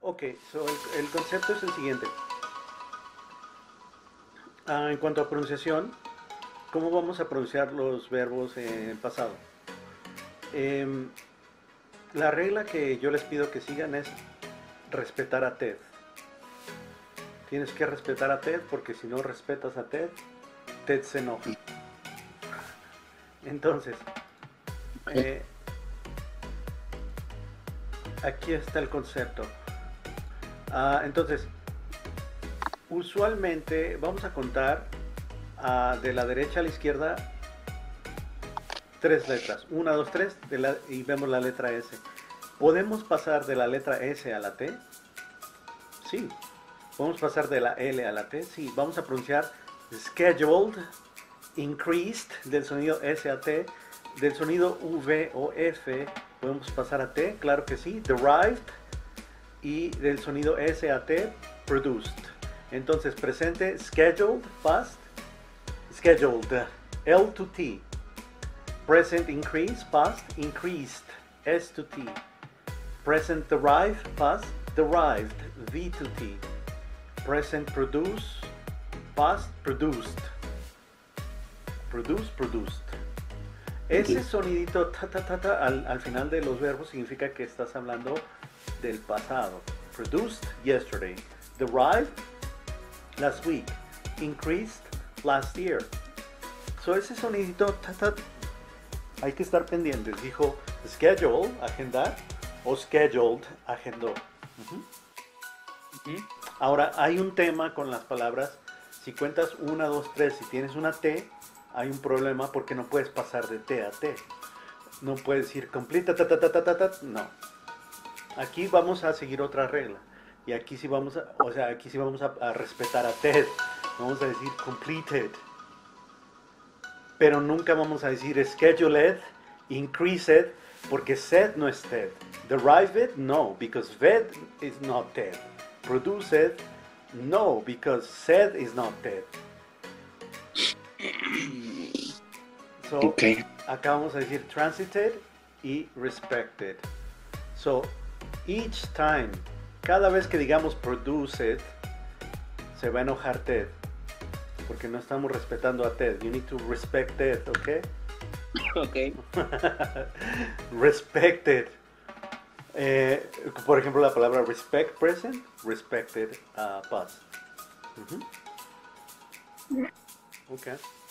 Ok, so el concepto es el siguiente. En cuanto a pronunciación, ¿cómo vamos a pronunciar los verbos en pasado? Em, la regla que yo les pido que sigan es respetar a Ted. Tienes que respetar a Ted porque si no respetas a Ted, Ted se enoja. Entonces, Ok. eh, aquí está el concepto. Entonces, usualmente vamos a contar de la derecha a la izquierda tres letras. Una, dos, tres, y vemos la letra S. ¿Podemos pasar de la letra S a la T? Sí. ¿Podemos pasar de la L a la T? Sí. Vamos a pronunciar scheduled, increased, del sonido S a T, del sonido V o F. ¿Podemos pasar a T? Claro que sí. Derived, y del sonido S a T, produced. Entonces, presente, scheduled, past, scheduled, L to T. Present increase, past, increased, S to T. Present derived, past, derived, V to T. Present produce, past, produced. Produce, produced. Ese Ok. sonidito ta, ta, ta, ta, al final de los verbos significa que estás hablando del pasado. Produced yesterday. Derived last week. Increased last year. So ese sonidito ta, ta, hay que estar pendientes. Dijo schedule, agendar, o scheduled, agendó. Ujú. Ahora, hay un tema con las palabras. Si cuentas una, dos, tres, si tienes una T, hay un problema porque no puedes pasar de T a T. No puedes decir complete, ta, ta, ta, ta, ta, ta, no. Aquí vamos a seguir otra regla. Y aquí sí vamos a, o sea, aquí sí vamos a respetar a Ted. Vamos a decir completed. Pero nunca vamos a decir scheduled, increased, porque said no es Ted. Derived, no, because ved is not Ted. Produced, no, because said is not Ted. So, Ok. acá vamos a decir transited y respected. So, each time, cada vez que digamos produced, se va a enojar Ted, porque no estamos respetando a Ted. You need to respect Ted, ¿ok? Ok. Respected. Por ejemplo, la palabra respect present, respected past. Ujú. Ok.